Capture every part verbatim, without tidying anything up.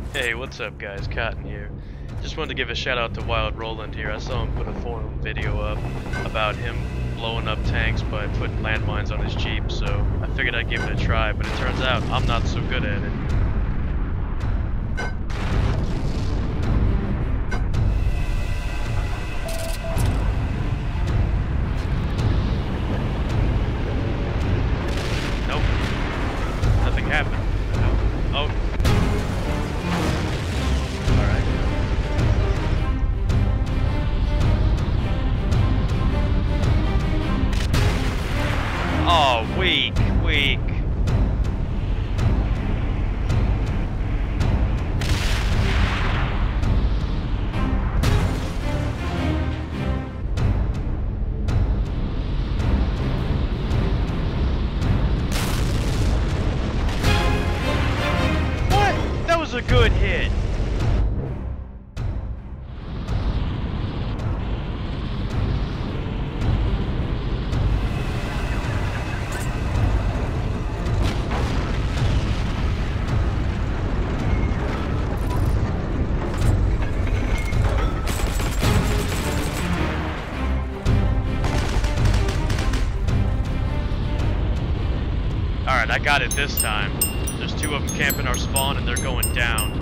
Hey, what's up guys, Cotton here. Just wanted to give a shout out to Wilde Roland here. I saw him put a forum video up about him blowing up tanks by putting landmines on his Jeep, so I figured I'd give it a try, but it turns out I'm not so good at it. Nope. Nothing happened. Oh. Oh, weak, weak. What? That was a good hit. Alright, I got it this time. There's two of them camping our spawn and they're going down.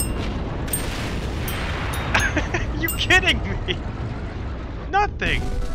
You kidding me? Nothing!